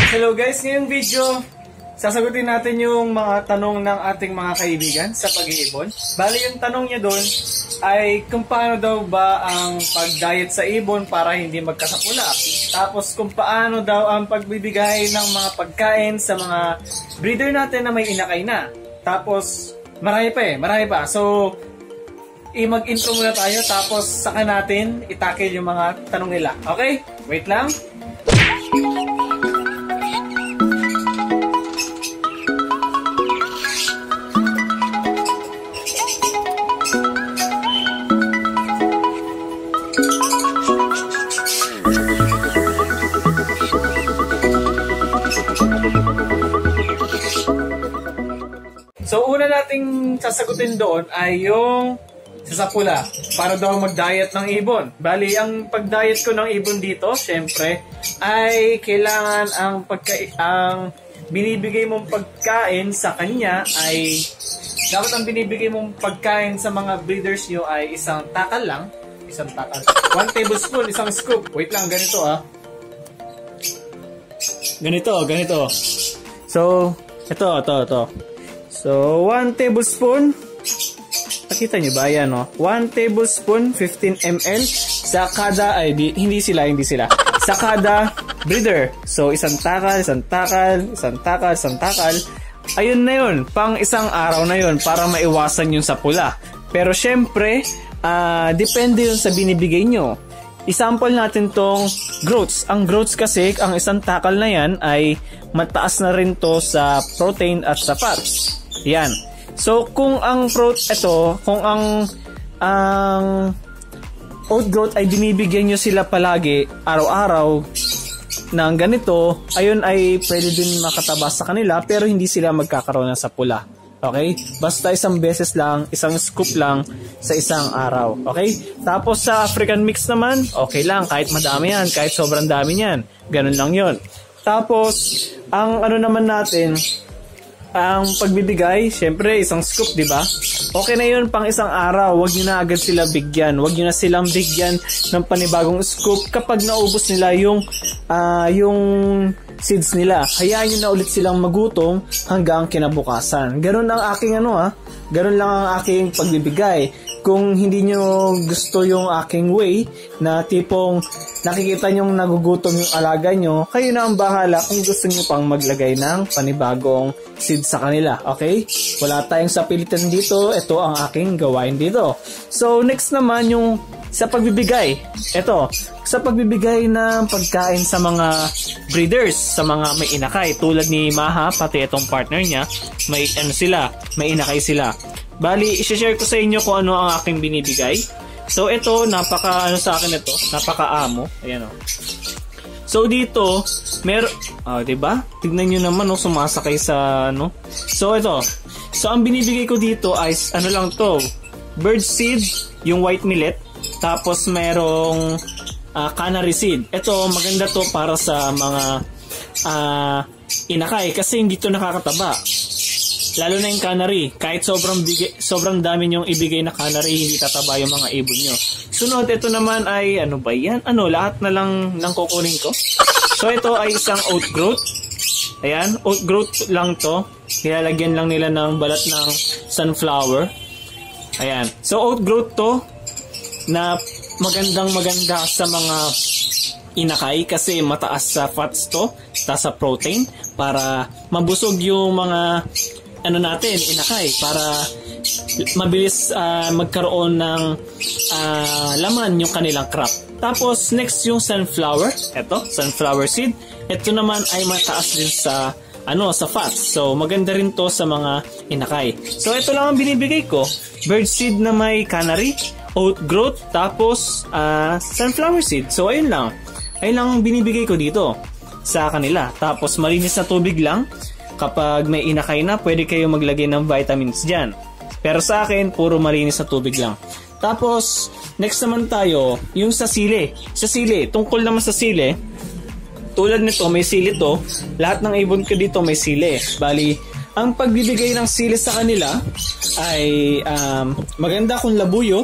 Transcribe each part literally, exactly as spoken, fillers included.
Hello guys, ngayong video, sasagutin natin yung mga tanong ng ating mga kaibigan sa pag-iibon. Bali yung tanong niya doon ay kung paano daw ba ang pag-diet sa ibon para hindi magkasapula. Tapos kung paano daw ang pagbibigay ng mga pagkain sa mga breeder natin na may inakay na. Tapos marami pa eh, marami pa. So, i-mag-intro muna tayo tapos saka natin itakil yung mga tanong nila. Okay? Wait lang. So, una nating sasagutin doon ay yung sasapula para daw mag-diet ng ibon. Bali, ang pag-diet ko ng ibon dito, syempre, ay kailangan ang pagka ang binibigay mong pagkain sa kanya ay dapat ang binibigay mong pagkain sa mga breeders nyo ay isang takal lang. Isang takal. One tablespoon, isang scoop. Wait lang, ganito ah. Ganito, ganito. So, ito, ito, ito. So, one tablespoon. Nakita nyo ba yan, no? one tablespoon, fifteen milliliters sa kada, ay, di, hindi sila, hindi sila. Sa kada breeder. So, isang takal, isang takal, isang takal, isang takal. Ayun na yun. Pang isang araw na yun para maiwasan yung sapula. Pero, syempre, uh, depende yun sa binibigay nyo. I-sample natin tong growths. Ang growths kasi, ang isang takal na yan ay mataas na rin to sa protein at sa fats. Yan. So, kung ang growth, ito, kung ang ang oat growth ay binibigyan nyo sila palagi, araw-araw, ng ganito, ayun ay pwede din makataba sa kanila, pero hindi sila magkakaroon ng sapula. Okay? Basta isang beses lang, isang scoop lang sa isang araw. Okay? Tapos sa African mix naman, okay lang, kahit madami yan, kahit sobrang dami yan. Ganun lang yun. Tapos, ang ano naman natin, ang pagbibigay, syempre isang scoop, di ba? Okay na yun pang isang araw. Huwag nyo na agad sila bigyan. Huwag nyo na silang bigyan ng panibagong scoop kapag naubos nila yung uh, yung seeds nila. Hayaan nyo na ulit silang magutom hanggang kinabukasan. Ganun ang aking ano ha. Ganun lang ang aking pagbibigay. Kung hindi nyo gusto yung aking way na tipong nakikita nyong nagugutom yung alaga nyo, kayo na ang bahala kung gusto nyo pang maglagay ng panibagong seed sa kanila. Okay? Wala tayong sapilitan dito. Ito ang aking gawain dito. So, next naman yung sa pagbibigay. Ito, sa pagbibigay ng pagkain sa mga breeders, sa mga may inakay. Tulad ni Maha, pati itong partner niya, may ano sila, may inakay sila. Bali, i-share ko sa inyo kung ano ang aking binibigay. So, ito, napaka, ano sa akin ito, napaka-amo. Ayan o. So, dito, mer, ah, diba? Tignan nyo naman, no, sumasakay sa, ano. So, ito. So, ang binibigay ko dito ay, ano lang to, bird seed, yung white millet. Tapos, merong uh, canary seed. Ito, maganda to para sa mga uh, inakay kasi hindi to nakakataba. Lalo na yung canary, kahit sobrang bigay, sobrang dami nyong ibigay na canary, hindi tataba yung mga ibon nyo. Sunod, ito naman ay, ano ba yan? Ano, lahat na lang ng kukunin ko. So, ito ay isang oat growth. Ayan, oat growth lang to. Nilalagyan lang nila ng balat ng sunflower. Ayan. So, oat growth to na magandang maganda sa mga inakay kasi mataas sa fats to, taas sa protein para mabusog yung mga ano natin, inakay, para mabilis uh, magkaroon ng uh, laman yung kanilang crop. Tapos next yung sunflower, eto, sunflower seed. Ito naman ay mataas din sa ano, sa fats. So maganda rin to sa mga inakay. So ito lang ang binibigay ko, bird seed na may canary, oat growth, tapos uh, sunflower seed. So ayun lang. Ayun lang ang binibigay ko dito sa kanila. Tapos malinis na tubig lang. Kapag may inakay na, pwede kayo maglagay ng vitamins dyan. Pero sa akin, puro malinis na tubig lang. Tapos, next naman tayo, yung sa sili. Sa sili, tungkol naman sa sili, tulad nito, may sili to. Lahat ng ibon ko dito may sili. Bali, ang pagbibigay ng sili sa kanila ay um, maganda kung labuyo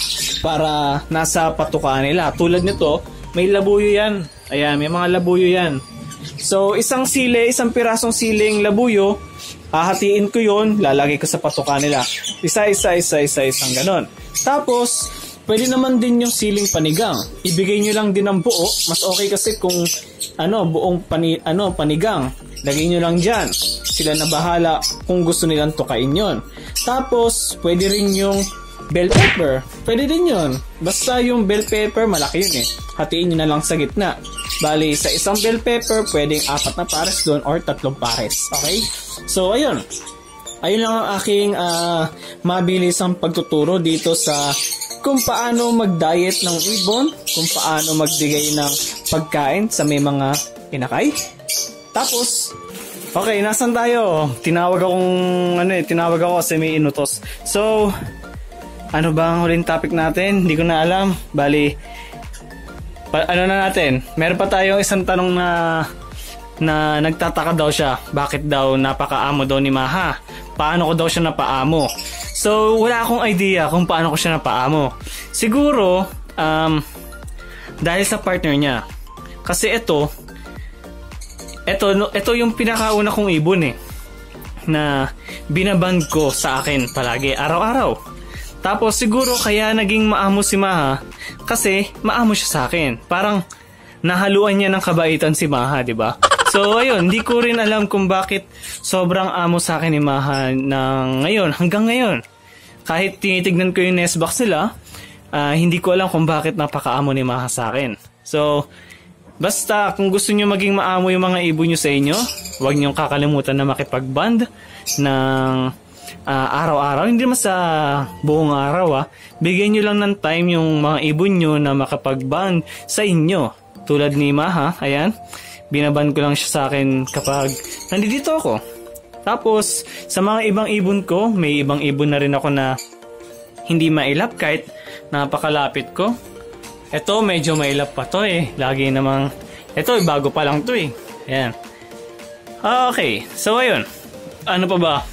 para nasa patukaan nila. Tulad nito, may labuyo yan. Ayan, may mga labuyo yan. So, isang sili, isang pirasong siling labuyo, hahatiin ko yon, lalagay ko sa patuka nila. Isa, isa, isa, isa, isang ganon. Tapos, pwede naman din yung siling panigang. Ibigay nyo lang din ang buo. Mas okay kasi kung ano, buong pani, ano, panigang. Lagay nyo lang dyan. Sila na bahala kung gusto nilang tukain yon. Tapos, pwede rin yung bell pepper. Pwede din yun. Basta yung bell pepper, malaki yun eh. Hatiin nyo na lang sa gitna. Bali, sa isang bell pepper, pwedeng apat na pares doon or tatlong pares. Okay? So, ayun. Ayun lang ang aking uh, mabilisang pagtuturo dito sa kung paano mag-diet ng ibon, kung paano magbigay ng pagkain sa may mga inakay. Tapos, okay, nasan tayo? Tinawag akong, ano eh, tinawag ako kasi may inutos. So, ano ba ang huling topic natin? Hindi ko na alam. Bali, pa, ano na natin? Meron pa tayong isang tanong na na nagtataka daw siya. Bakit daw napakaamo daw ni Maha? Paano ko daw siya napaamo? So, wala akong idea kung paano ko siya napaamo. Siguro, um, dahil sa partner niya. Kasi ito, ito, ito yung pinakauna kong ibon eh. Na binaband ko sa akin palagi, araw-araw. Tapos siguro kaya naging maamo si Maha kasi maamo siya sa akin. Parang nahaluan niya ng kabaitan si Maha, di ba? So ayun, hindi ko rin alam kung bakit sobrang amo sa akin ni Maha ng ngayon, hanggang ngayon. Kahit tinitignan ko yung nest box nila, uh, hindi ko alam kung bakit napakaamo ni Maha sa akin. So basta kung gusto niyo maging maamo yung mga ibon niyo sa inyo, huwag niyo kakalimutan na makipagband ng Uh, araw-araw, hindi naman sa buong araw ah. Bigyan nyo lang ng time yung mga ibon nyo na makapag-band sa inyo. Tulad ni Maha, ayan, binaband ko lang siya sa akin kapag nandito ako. Tapos, sa mga ibang ibon ko, may ibang ibon na rin ako na hindi mailap kahit napakalapit ko. Ito, medyo mailap pa to eh. Lagi namang, ito, bago pa lang to eh. Ayan. Okay, so ayun. Ano pa ba?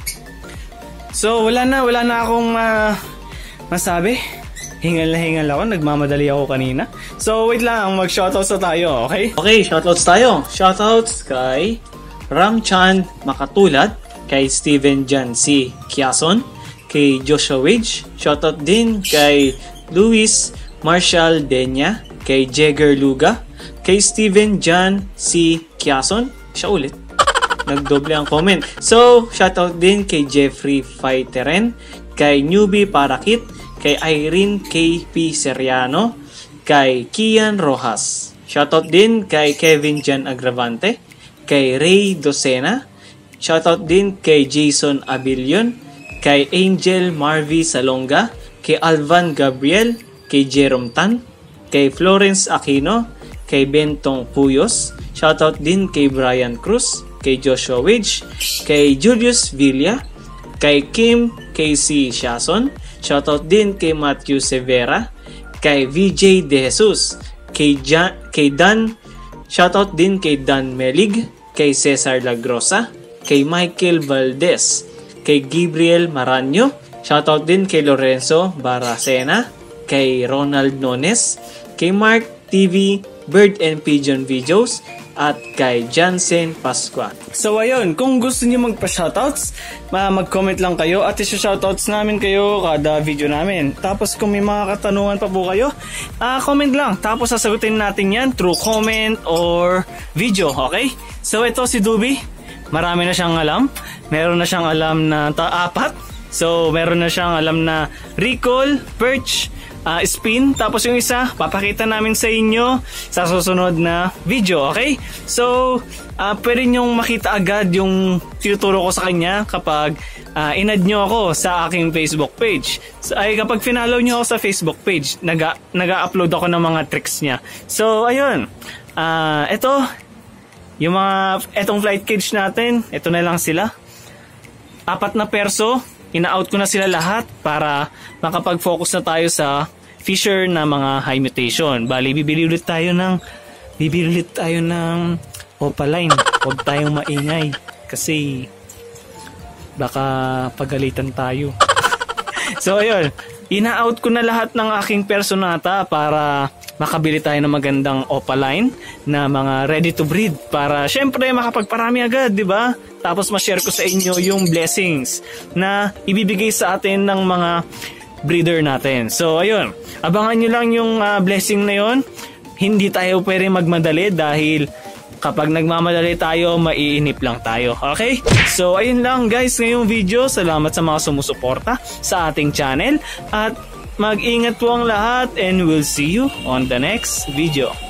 So, wala na, wala na akong uh, masabi. Hingal na hingal ako, nagmamadali ako kanina. So, wait lang, mag-shoutouts na tayo, okay? Okay, shoutouts tayo. Shoutouts kay Ramchan Makatulad, kay Steven Jan C. Kiason, kay Joshua Wage. Shoutout din kay Luis Marshall Denya, kay Jagger Luga, kay Steven Jan C. Kiason. Siya ulit. Nagdoble ang comment. So, shoutout din kay Jeffrey Faiteren, kay Newbie Parakit, kay Irene K P Seriano, kay Kian Rojas. Shoutout din kay Kevin Jan Agravante, kay Ray Docena. Shoutout din kay Jason Abilion, kay Angel Marvy Salonga, kay Alvan Gabriel, kay Jerome Tan, kay Florence Aquino, kay Bentong Puyos. Shoutout din kay Brian Cruz, kay Joshua Wage, kay Julius Villa, kay Kim K C Shason. Shoutout din kay Matthew Severa, kay V J De Jesus, kay, Jan, kay Dan. Shoutout din kay Dan Melig, kay Cesar Lagrosa, kay Michael Valdez, kay Gabriel Maranyo. Shoutout din kay Lorenzo Baracena, kay Ronald Nones, kay Mark T V Bird and Pigeon Videos, at kay Jansen Pasqua. So ayun, kung gusto niyo magpa-shoutouts, mag-comment lang kayo at i-shoutouts namin kayo kada video namin. Tapos kung may mga katanungan pa po kayo, uh, comment lang. Tapos sasagutin natin yan through comment or video, okay? So ito si Dubi, marami na siyang alam. Meron na siyang alam na ta-apat. So meron na siyang alam na recall, perch, Uh, spin, tapos yung isa papakita namin sa inyo sa susunod na video, okay? So uh, pwede nyong makita agad yung tinuturo ko sa kanya kapag uh, inad nyo ako sa aking Facebook page. So, ay kapag finalo nyo ako sa Facebook page, naga, naga-upload ako ng mga tricks niya. So ayun, uh, ito yung mga, etong flight cage natin, ito na lang sila, apat na perso. Ina-out ko na sila lahat para makapag-focus na tayo sa fisher na mga high mutation. Bali, bibili ulit tayo ng bibili ulit tayo ng opaline. Huwag tayong maingay kasi baka pagalitan tayo. So ayun, ina-out ko na lahat ng aking personata para makabili tayo ng magandang opaline na mga ready to breed para syempre makapagparami agad, di ba? Tapos ma-share ko sa inyo yung blessings na ibibigay sa atin ng mga breeder natin. So ayun, abangan nyo lang yung uh, blessing na yun. Hindi tayo pwede magmadali dahil kapag nagmamadali tayo, maiinip lang tayo. Okay? So ayun lang guys ngayong video. Salamat sa mga sumusuporta sa ating channel at mag-ingat po ang lahat and we'll see you on the next video.